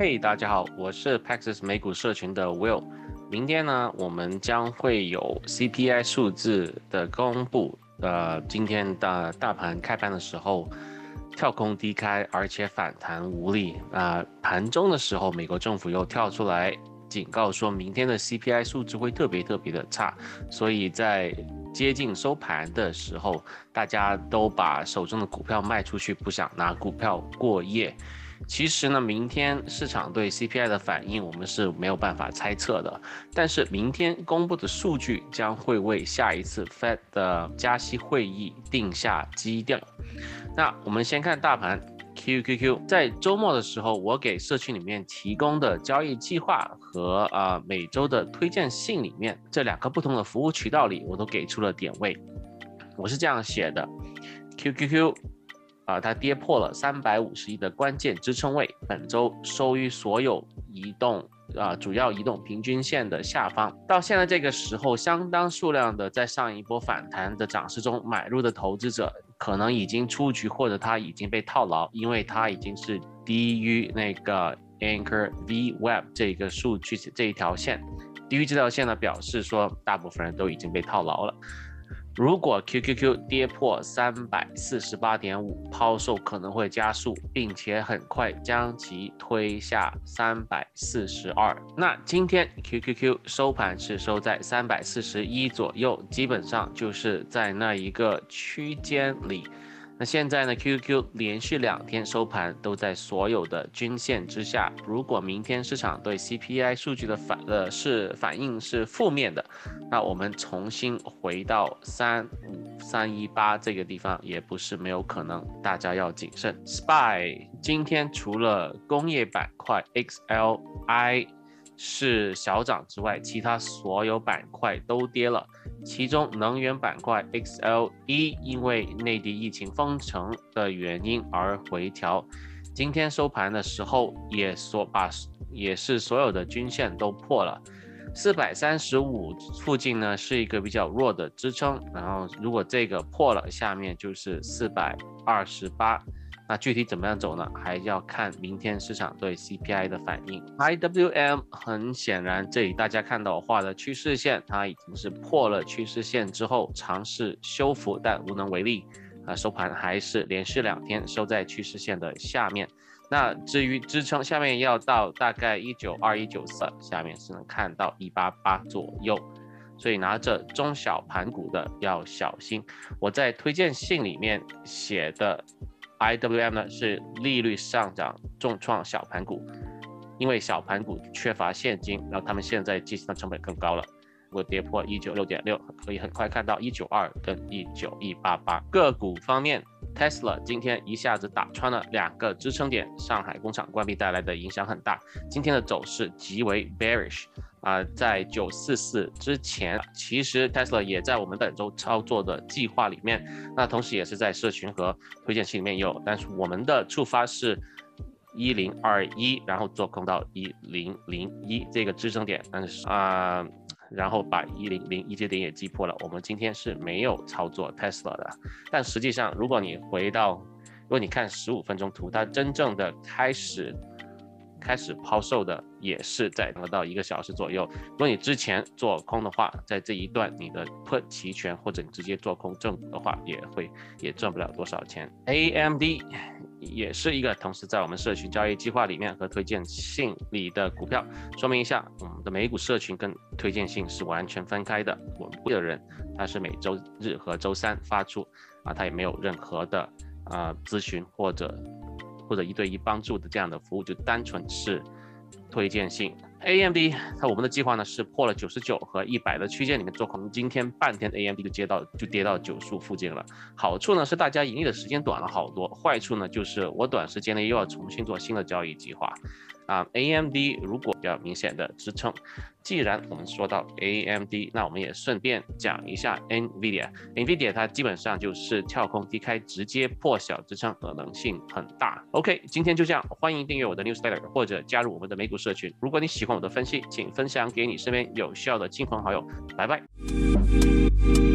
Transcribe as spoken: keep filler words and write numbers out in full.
嘿，大家好，我是 Paxos 美股社群的 Will。明天呢，我们将会有 C P I 数字的公布。呃，今天的大盘开盘的时候跳空低开，而且反弹无力。啊、呃，盘中的时候，美国政府又跳出来警告说，明天的 C P I 数字会特别特别的差，所以在接近收盘的时候，大家都把手中的股票卖出去，不想拿股票过夜。其实呢，明天市场对 C P I 的反应我们是没有办法猜测的，但是明天公布的数据将会为下一次 Fed 的加息会议定下基调。那我们先看大盘 Q Q Q， 在周末的时候，我给社区里面提供的交易计划和啊、呃、每周的推荐信里面，这两个不同的服务渠道里，我都给出了点位。我是这样写的 ：Q Q Q。啊、呃，它跌破了三百五十一的关键支撑位，本周收于所有移动啊、呃、主要移动平均线的下方。到现在这个时候，相当数量的在上一波反弹的涨势中买入的投资者，可能已经出局，或者他已经被套牢，因为它已经是低于那个 Anchor V Web 这个数据这一条线，低于这条线呢，表示说大部分人都已经被套牢了。如果 Q Q Q 跌破 三百四十八点五， 抛售可能会加速，并且很快将其推下三百四十二。那今天 Q Q Q 收盘是收在三百四十一左右，基本上就是在那一个区间里。那现在呢 ，Q Q Q 连续两天收盘都在所有的均线之下。如果明天市场对 C P I 数据的反呃是反应是负面的，那我们重新回到三五三一八这个地方也不是没有可能，大家要谨慎。S P Y 今天除了工业板块 X L I 是小涨之外，其他所有板块都跌了。其中能源板块 X L E 因为内地疫情封城的原因而回调，今天收盘的时候也所把也是所有的均线都破了。四百三十五附近呢是一个比较弱的支撑，然后如果这个破了，下面就是四百二十八。那具体怎么样走呢？还要看明天市场对 C P I 的反应。I W M 很显然，这里大家看到我画的趋势线，它已经是破了趋势线之后尝试修复，但无能为力。啊，收盘还是连续两天收在趋势线的下面。那至于支撑，下面要到大概一九二、一九四，下面是能看到一八八左右。所以拿着中小盘股的要小心。我在推荐信里面写的。I W M 呢是利率上涨重创小盘股，因为小盘股缺乏现金，然后他们现在计算成本更高了。如果跌破 一九六点六， 可以很快看到一九二跟一九一八八。个股方面 Tesla 今天一下子打穿了两个支撑点，上海工厂关闭带来的影响很大，今天的走势极为 bearish。啊、呃，在九四四之前，其实 Tesla 也在我们本周操作的计划里面，那同时也是在社群和推荐信里面有，但是我们的触发是一零二一，然后做空到一零零一这个支撑点，但是啊、呃，然后把一零零一这点也击破了。我们今天是没有操作 Tesla 的，但实际上，如果你回到，如果你看十五分钟图，它真正的开始。开始抛售的也是在得到一个小时左右。如果你之前做空的话，在这一段你的 put 期权或者你直接做空正的话，也会也赚不了多少钱。A M D 也是一个同时在我们社群交易计划里面和推荐信里的股票。说明一下，我们的美股社群跟推荐信是完全分开的。我们的人他是每周日和周三发出，啊，他也没有任何的啊咨询或者。或者一对一帮助的这样的服务，就单纯是推荐信。A M D 它我们的计划呢是破了九十九和一百的区间里面做空，今天半天 A M D 就接到就跌到九十附近了。好处呢是大家盈利的时间短了好多，坏处呢就是我短时间内又要重新做新的交易计划。啊 ，A M D 如果比较明显的支撑，既然我们说到 A M D， 那我们也顺便讲一下 NVIDIA。NVIDIA 它基本上就是跳空低开，直接破小支撑，可能性很大。OK， 今天就这样，欢迎订阅我的 Newsletter 或者加入我们的美股社群。如果你喜欢我的分析，请分享给你身边有需要的亲朋好友。拜拜。